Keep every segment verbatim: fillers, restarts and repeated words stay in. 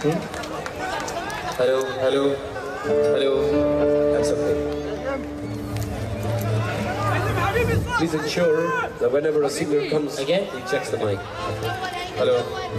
Hmm? Hello, hello, hello. That's okay. Please ensure that whenever a singer comes, again, he checks the mic. Hello.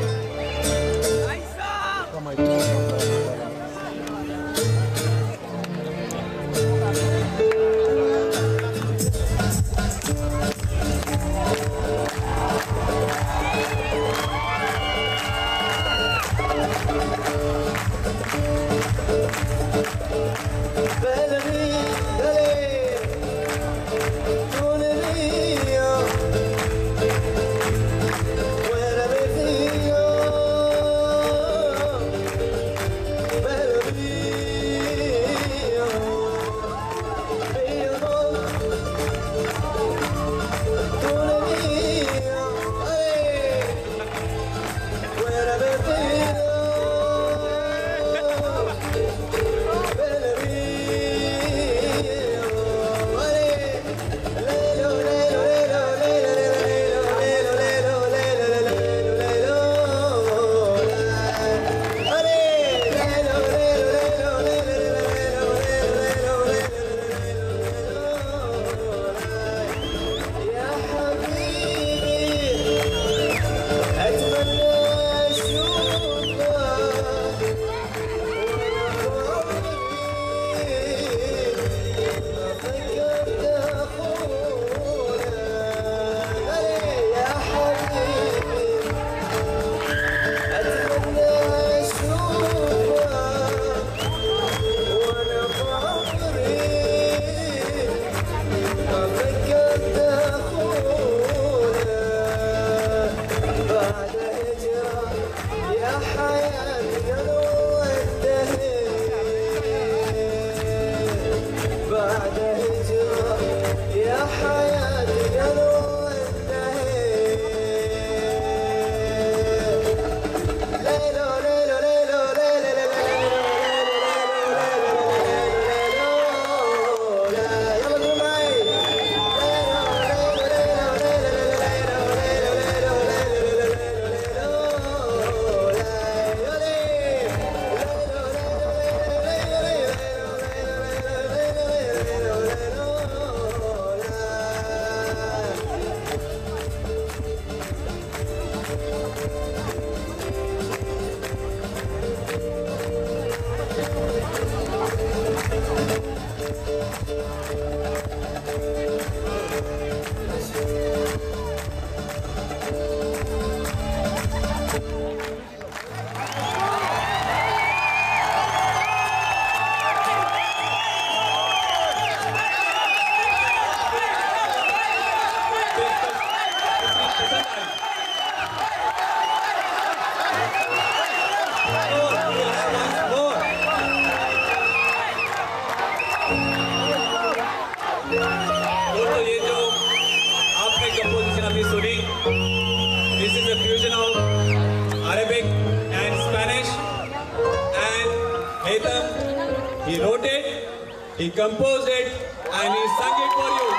He wrote it, he composed it, and he sang it for you.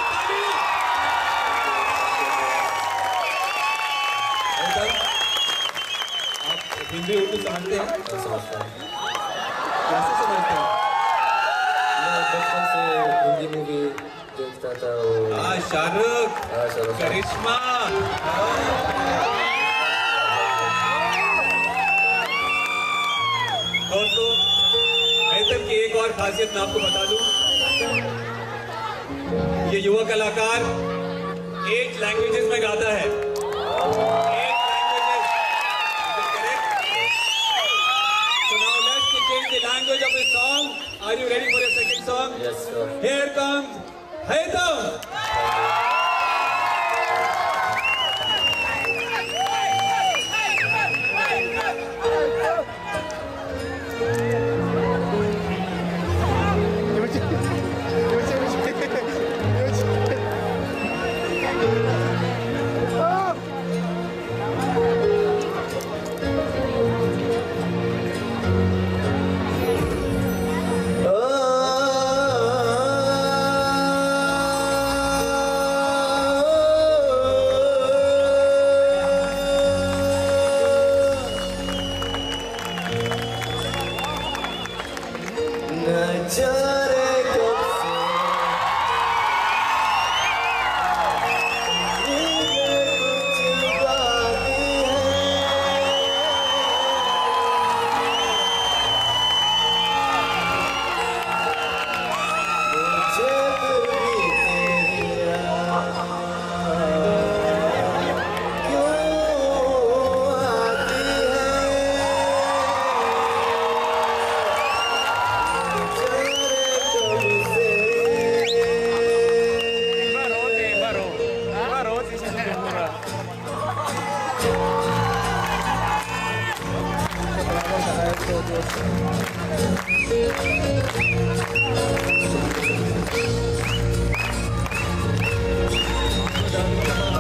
आप हिंदी उर्दू समझते हैं? समझता हूँ। कैसे समझते हैं? मैं बचपन से हिंदी मूवी देखता था। हाँ, शाहरुख, हाँ, शाहरुख, करिश्मा। दोस्तों, हैतम की एक और खासियत मैं आपको बता दूं। ये युवा कलाकार एट लैंग्वेजेस में गाता है। Eight languages, correct? So now let's change the language of the song. Are you ready for your second song? Yes, sir. Here comes Haitam. Oh, oh, oh, oh. बहुत